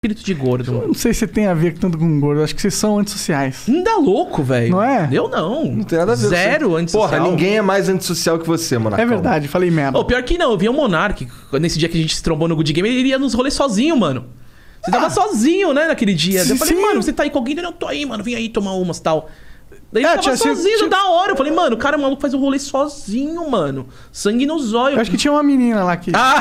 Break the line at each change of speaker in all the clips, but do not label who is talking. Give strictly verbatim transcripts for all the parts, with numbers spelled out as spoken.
espírito de gordo.
Eu não sei se tem a ver tanto com gordo. Acho que vocês são antissociais.
Ainda louco, velho.
Não é?
Eu não.
Não tem nada a ver.
Zero
você.
antissocial.
Porra, ninguém é mais antissocial que você, Monarcão.
É verdade, falei merda.
O pior que não, eu vi o Monark, nesse dia que a gente se trombou no Good Game, ele ia nos rolês sozinho, mano. Você tava ah. sozinho, né, naquele dia.
Sim,
eu falei,
sim.
mano, você tá aí com alguém? Eu não tô aí, mano, vem aí tomar umas e tal. Daí ele
É,
tava
tinha sido-
sozinho,
tinha-
da hora. Eu falei, mano, o cara o maluco faz um rolê sozinho, mano. Sangue nos olhos.
Eu acho que tinha uma menina lá que...
Ah!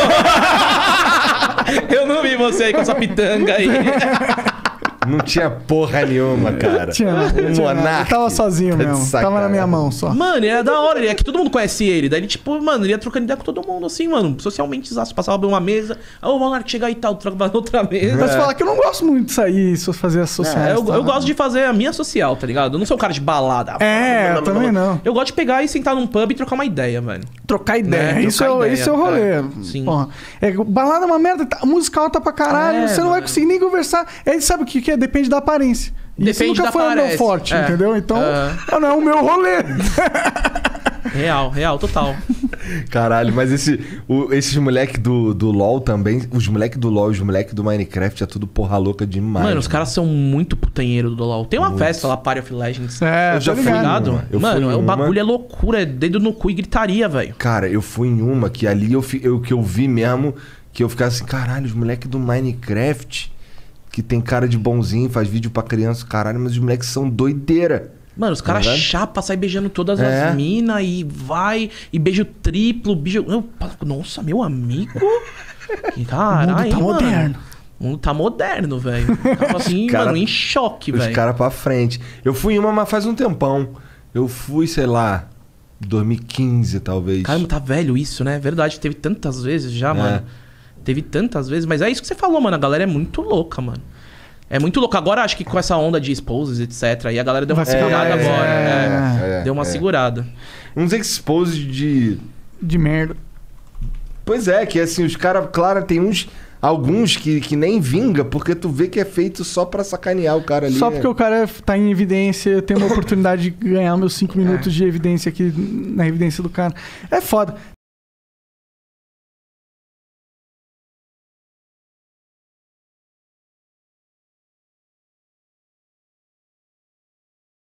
Eu não vi você aí com essa pitanga aí.
Não tinha porra nenhuma, cara.
Tinha, não,
O
tinha nada.
Monark.
Eu tava sozinho
tá de
mesmo. Tava na minha
sacanagem.
mão só.
Mano, ele era da hora, ele é que todo mundo conhece ele. Daí ele, tipo, mano, ele ia trocando ideia com todo mundo, assim, mano. Socialmente, exato. Passava por uma mesa. Ô, Monark, chega aí e tal, troca pra outra mesa.
Mas falar que eu não gosto muito de sair e fazer as sociais.
É, eu,
tá?
eu gosto de fazer a minha social, tá ligado? Eu não sou um cara de balada.
É, eu também não.
Eu gosto de pegar e sentar num pub e trocar uma ideia, velho.
Trocar ideia.
Né?
Isso,
Trocar
é, o-
ideia.
isso é o rolê.
É, sim.
Porra. É, balada é uma merda, tá, música alta pra caralho,
É,
você não vai
mano.
conseguir nem conversar. Aí sabe o que, que é? Depende da aparência. E isso
Depende
nunca
da
foi o meu
aparência.
forte,
É.
entendeu? Então,
É.
não é o meu rolê.
Real, real, total.
Caralho, mas esse, o- esses moleque do, do LoL também, os moleque do LoL e os moleque do Minecraft é tudo porra louca demais.
Mano, os caras são muito putanheiro do LoL. Tem uma
Muito.
festa lá, Party of Legends.
É,
Eu já
tô
fui
ligado.
numa. Eu
Mano,
fui
o
numa.
bagulho é loucura, é dedo no cu e gritaria, velho.
Cara, eu fui em uma que ali eu, fi- eu, que eu vi mesmo, que eu ficava assim, caralho, os moleques do Minecraft, que tem cara de bonzinho, faz vídeo pra criança, caralho, mas os moleques são doideira.
Mano, os caras
Verdade?
chapa, sai beijando todas
É.
as minas e vai, e beijo triplo, beijo... Eu, nossa, meu amigo. Que Caralho,
O mundo tá
mano.
moderno.
O mundo tá moderno, velho. Eu tava assim,
Cara-
mano, em choque,
Os
velho.
caras pra frente. Eu fui em uma, mas faz um tempão. Eu fui, sei lá, dois mil e quinze, talvez.
Caramba, tá velho isso, né? Verdade, teve tantas vezes já,
É.
mano. Teve tantas vezes, mas é isso que você falou, mano. A galera é muito louca, mano. É muito louca. Agora acho que com essa onda de exposes, etcétera, aí a galera deu uma
Vai ficar
segurada
mais-
agora.
é,
é.
é,
Deu uma
é.
segurada.
Uns exposes de...
De merda.
Pois é, que assim, os caras, claro, tem uns... Alguns que, que nem vinga, porque tu vê que é feito só pra sacanear o cara ali.
Só
né?
porque o cara tá em evidência, tem uma oportunidade de ganhar meus cinco minutos de evidência aqui na evidência do cara. É foda.